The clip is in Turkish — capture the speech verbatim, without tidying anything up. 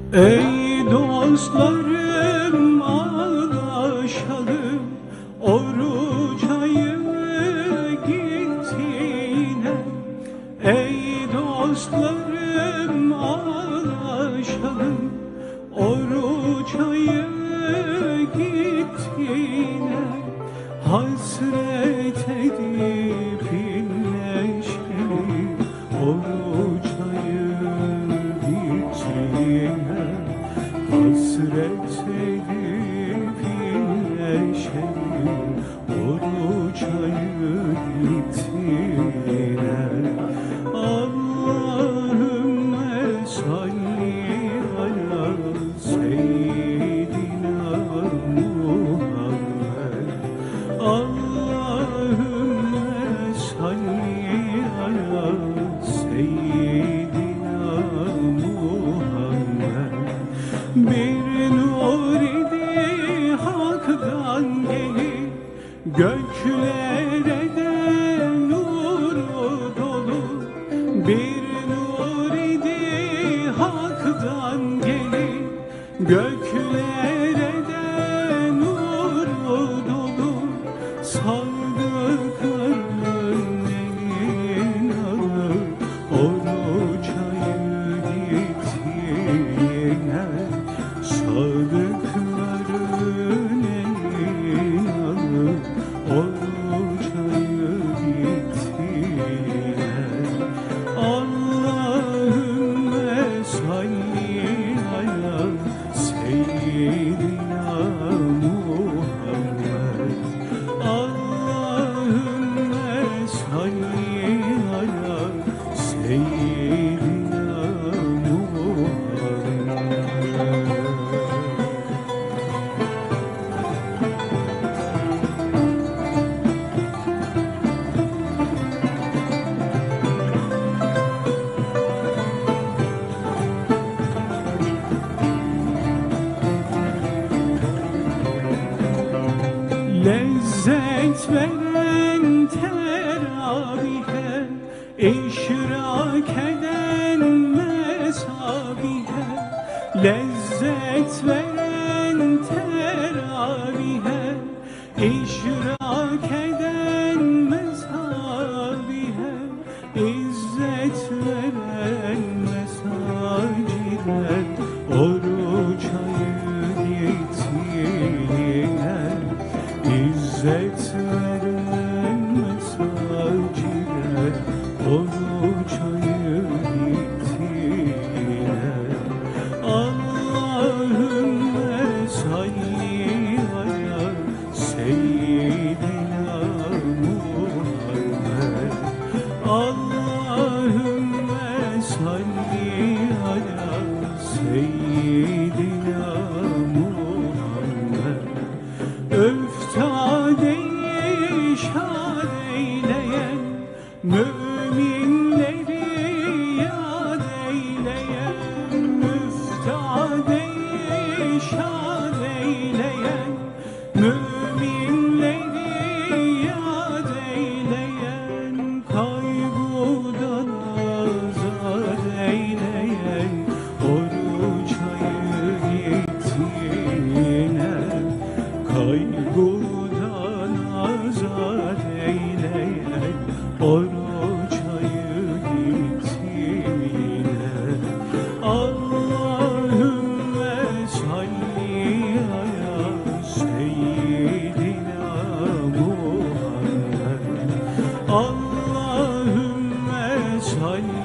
Ey dostlarım ağlaşalım, oruç ayı gitti yine. Ey dostlarım ağlaşalım, oruç ayı gitti yine. Hasret edip inleşelim, oruç ayı gitti yine. Hasret edip inleşelim, oruç ayı gitti yine. Allahümme salli ala seyyidina Muhammed. Allahümme salli ala seyyidina Muhammed. Bir nur idi haktan gelip, göklere de nuru dolu. Bir nur idi haktan gelip, göklere de nuru dolu. Sadıkların elin alır, oruç ayı gitti yine. Sadıkların elin alır, oruç ayı gitti yine. Allahümme salli ala seyyidina Muhammed. Allahümme salli ala seyyidina Muhammed. Lezzet veren teravihe, işrak eden mesabihe. Lezzet veren teravihe, işrak eden mesabihe. İzzet veren mesacide, oruç ayı gitti yine. İzzet veren mesacide, oruç ayı gitti yine. Allahümme salli ala seyyidina Muhammed. Allahümme salli ala seyyidina Muhammed. Öftadeyi şad eyleyen, müminleri yad eyleyen. Müftadeyi şad eyleyen, müminleri yad eyleyen. Kaygıdan azad eyleyen, oruç ayı gitti yine. Kaygıdan azad eyleyen, oruç ayı gitti yine. Allahümme salli ala seyyidina Muhammed. Allahümme salli